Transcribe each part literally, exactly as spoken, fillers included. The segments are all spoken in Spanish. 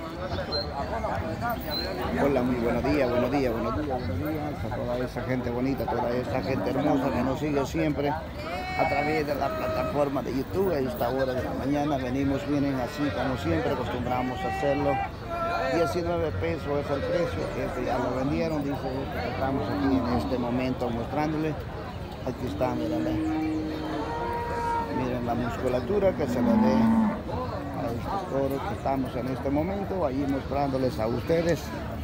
Hola, muy buenos días, buenos días, buenos días, buenos días a toda esa gente bonita, toda esa gente hermosa que nos sigue siempre a través de la plataforma de YouTube. A esta hora de la mañana venimos, vienen así como siempre, acostumbramos a hacerlo. diecinueve pesos es el precio, este ya lo vendieron, dice que estamos aquí en este momento mostrándole. Aquí está, miren, miren la musculatura que se le ve a estos toros que estamos en este momento, ahí mostrándoles a ustedes.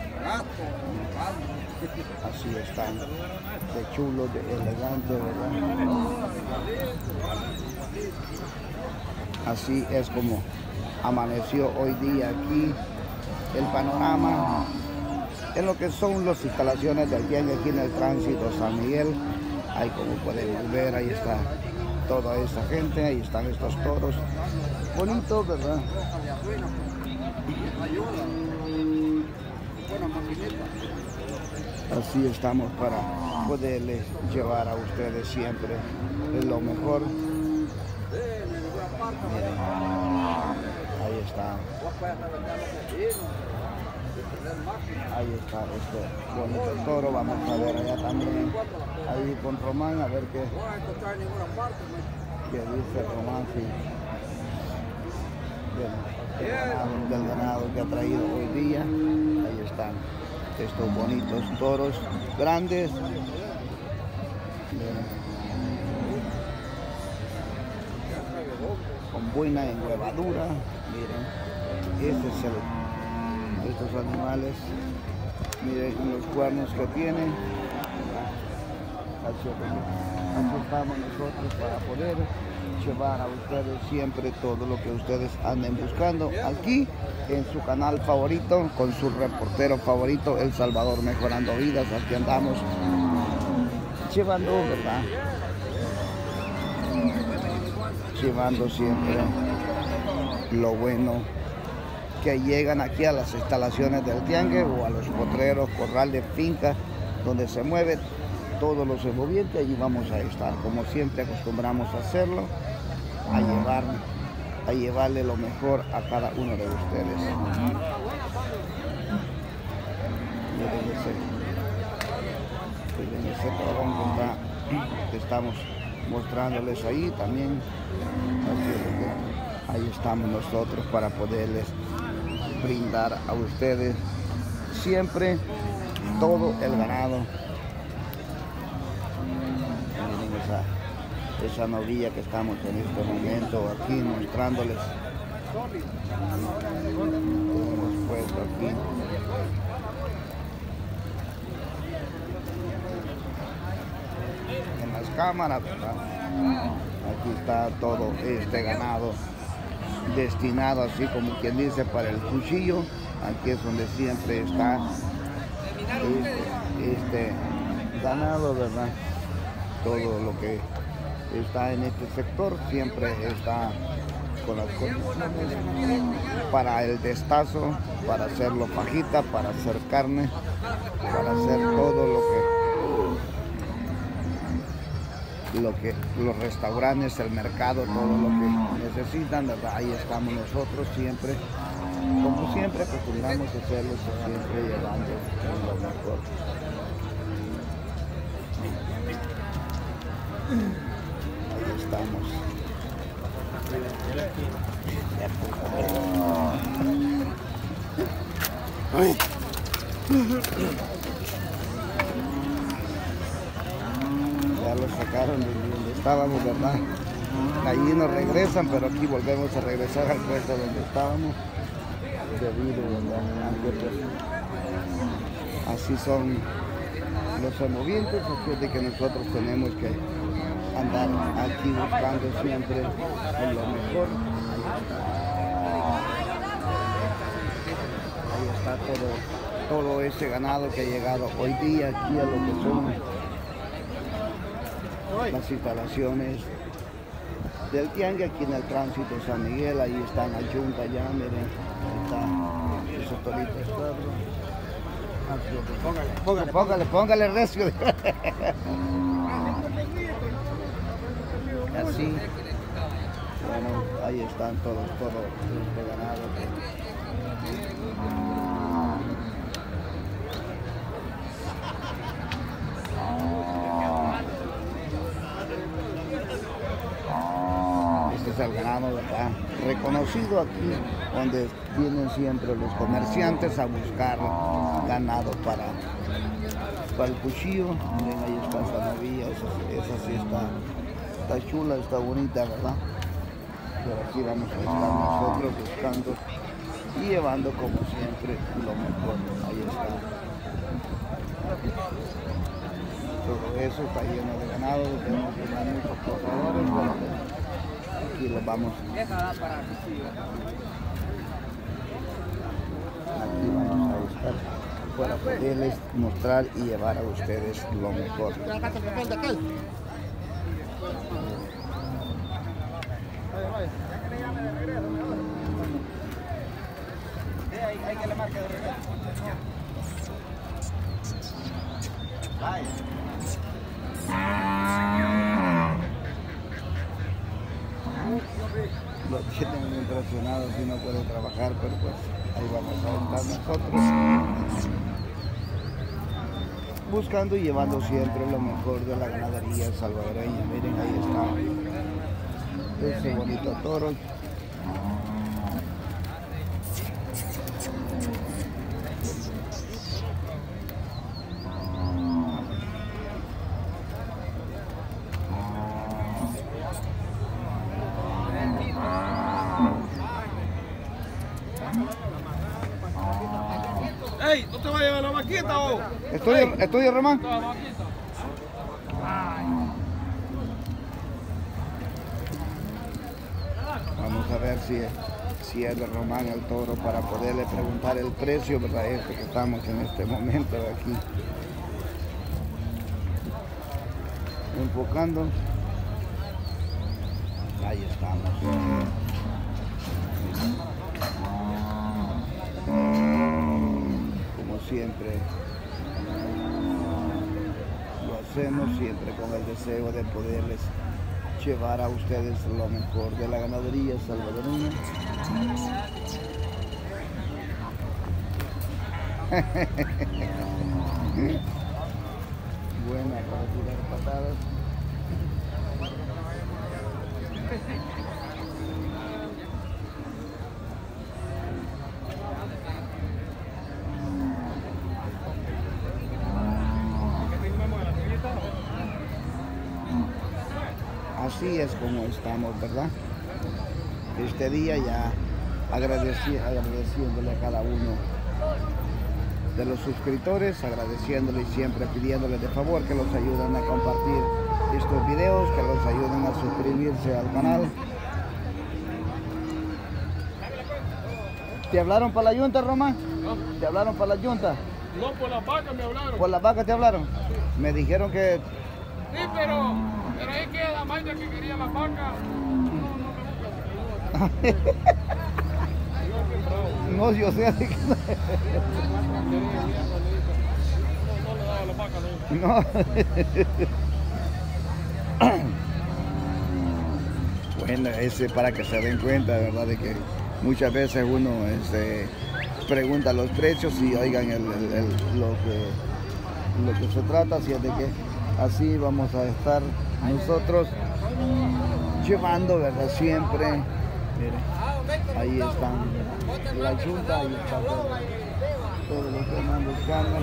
Así están, de chulo, de elegante, ¿verdad? Así es como amaneció hoy día aquí el panorama en lo que son las instalaciones del tianguis aquí en el tránsito San Miguel. Ahí como pueden ver, ahí está toda esa gente, ahí están estos toros bonitos, ¿verdad? Así estamos para poderles llevar a ustedes siempre lo mejor. Miren, ahí está. Ahí está este bonito toro. Vamos a ver allá también, ahí con Román, a ver qué, qué dice Román, sí. Del, del, ganado, del ganado que ha traído hoy día. Ahí están estos bonitos toros grandes. Miren, con buena enhuevadura. Miren, este es el, estos animales, miren los cuernos que tienen. Así, así estamos nosotros para poder llevar a ustedes siempre todo lo que ustedes anden buscando aquí en su canal favorito, con su reportero favorito, El Salvador Mejorando Vidas. Aquí andamos llevando, ¿verdad? Llevando siempre lo bueno que llegan aquí a las instalaciones del tianguis o a los potreros, corrales, fincas, donde se mueve todos los movientes. Allí vamos a estar, como siempre acostumbramos a hacerlo, a llevar, a llevarle lo mejor a cada uno de ustedes. Miren ese, miren ese torón que, está, que estamos mostrándoles ahí también. Así es que ahí estamos nosotros para poderles brindar a ustedes siempre todo el ganado. Miren esa, esa novilla que estamos en este momento aquí mostrándoles. Hemos puesto aquí. En las cámaras, ¿verdad? Aquí está todo este ganado destinado, así como quien dice, para el cuchillo. Aquí es donde siempre está este, este ganado, ¿verdad? Todo lo que está en este sector siempre está con las condiciones para el destazo, para hacerlo fajita, para hacer carne, para hacer todo lo que lo que los restaurantes, el mercado, todo lo que necesitan, ¿verdad? Ahí estamos nosotros siempre, como siempre acostumbramos a hacerlo, siempre llevando lo mejor. Ahí estamos. Ay. Ya lo sacaron de donde estábamos, ¿verdad? Allí nos regresan, pero aquí volvemos a regresar al puesto donde estábamos. Debido, ¿verdad? Así son los movientes, así es de que nosotros tenemos que andar aquí buscando siempre lo mejor. Ahí está todo, todo ese ganado que ha llegado hoy día aquí a lo que son las instalaciones del tianguis aquí en el tránsito San Miguel. Ahí están la yunta ya, miren, ahí están esos toritos. Póngale, póngale, póngale, póngale recio. Así, bueno, ahí están todos, todo este ganado que el ganado, ¿verdad? Reconocido aquí, donde vienen siempre los comerciantes a buscar ganado para, para el cuchillo. Miren, ahí está esa novilla, esa, esa sí está, está chula, está bonita, ¿verdad? Pero aquí vamos a estar nosotros buscando y llevando como siempre lo mejor. Ahí está. Todo eso está lleno de ganado, tenemos muchos corredores, pero aquí los vamos. Aquí vamos a estar para poderles mostrar y llevar a ustedes lo mejor. Hay que le marque de regreso. Lo tienen impresionados y no puede trabajar, pero pues ahí vamos a estar nosotros buscando y llevando siempre lo mejor de la ganadería salvadoreña. Miren, ahí está ese bonito toro. ¡Ey! ¿No te vas a llevar la vaquita o...? ¿Estudio, estudio Román? La vaquita. Vamos a ver si, si es de Román el toro para poderle preguntar el precio, ¿verdad? Este que estamos en este momento aquí enfocando. Ahí estamos. Como siempre lo hacemos, siempre con el deseo de poderles llevar a ustedes lo mejor de la ganadería salvadoreña. Buena para tirar patadas. Así es como estamos, ¿verdad? Este día ya agradeci agradeciéndole a cada uno de los suscriptores, agradeciéndole y siempre pidiéndole de favor que los ayuden a compartir estos videos, que los ayuden a suscribirse al canal. ¿Te hablaron para la yunta, Román? ¿No? ¿Te hablaron para la yunta? No, por las vacas me hablaron. ¿Por las vacas te hablaron? Me dijeron que... Sí, pero, pero ahí queda Mayra que quería las vacas. No, no me gusta. No, yo sé. No, no le daba las vacas, no. No. Bueno, ese para que se den cuenta, ¿verdad? De que muchas veces uno este, pregunta los precios y oigan el, el, el, lo, que, lo que se trata, así es de que así vamos a estar nosotros llevando, ¿verdad? Siempre. Miren, ahí están la yunta, ahí está todo, todo lo que andan buscando.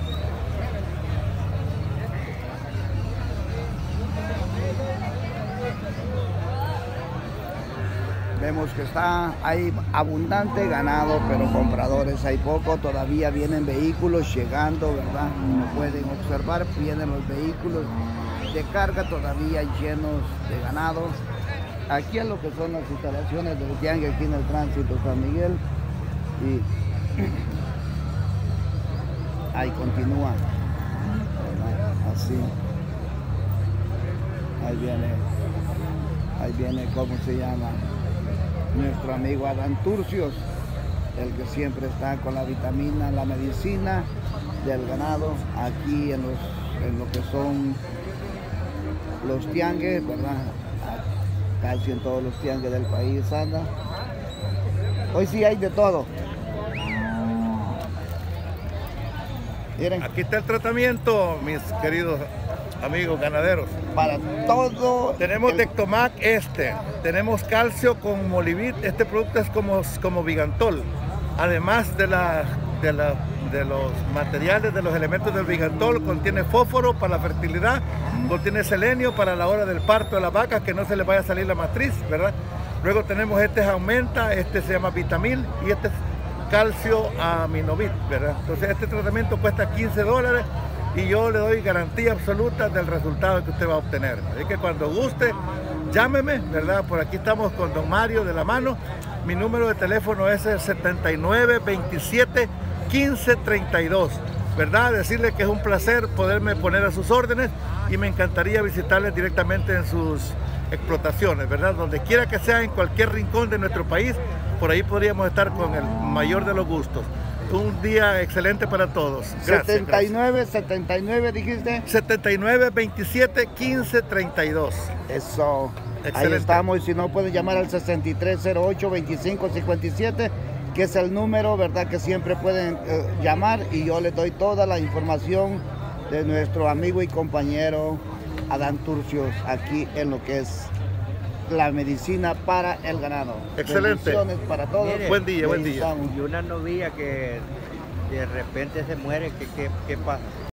Vemos que está, hay abundante ganado, pero compradores hay poco. Todavía vienen vehículos llegando, ¿verdad? Como pueden observar, vienen los vehículos de carga todavía llenos de ganado. Aquí es lo que son las instalaciones del tianguis, aquí en el tránsito San Miguel. Y ahí continúa, ¿verdad? Así. Ahí viene, ahí viene, ¿cómo se llama? Nuestro amigo Adán Turcios, el que siempre está con la vitamina, la medicina del ganado, aquí en, los, en lo que son los tianguis, ¿verdad? Casi en todos los tianguis del país anda. Hoy sí hay de todo. Miren. Aquí está el tratamiento, mis queridos amigos ganaderos. Para todo. Tenemos el- Tectomac este, tenemos calcio con Molivit, este producto es como, como Vigantol, además de, la, de, la, de los materiales, de los elementos del Vigantol, contiene fósforo para la fertilidad, contiene selenio para la hora del parto de la vaca, que no se le vaya a salir la matriz, ¿verdad? Luego tenemos este aumenta, este se llama Vitamil y este es calcio aminovit, ¿verdad? Entonces este tratamiento cuesta quince dólares y yo le doy garantía absoluta del resultado que usted va a obtener. Así que cuando guste, llámeme, ¿verdad? Por aquí estamos con don Mario de la mano. Mi número de teléfono es el setenta y nueve veintisiete quince treinta y dos, ¿verdad? Decirle que es un placer poderme poner a sus órdenes y me encantaría visitarles directamente en sus explotaciones, ¿verdad? Donde quiera que sea, en cualquier rincón de nuestro país, por ahí podríamos estar con el mayor de los gustos. Un día excelente para todos. Gracias, setenta y nueve, gracias. setenta y nueve dijiste. setenta y nueve veintisiete quince treinta y dos. Eso. Ahí Excelente. estamos. Y si no, pueden llamar al sesenta y tres cero ocho veinticinco cincuenta y siete, que es el número, ¿verdad? Que siempre pueden eh, llamar y yo les doy toda la información de nuestro amigo y compañero Adán Turcios aquí en lo que es la medicina para el ganado. Excelente. Bendiciones para todos. Mire, Buen día, buen Ahí día. estamos. Y una novilla que de repente se muere, ¿qué, qué, qué pasa?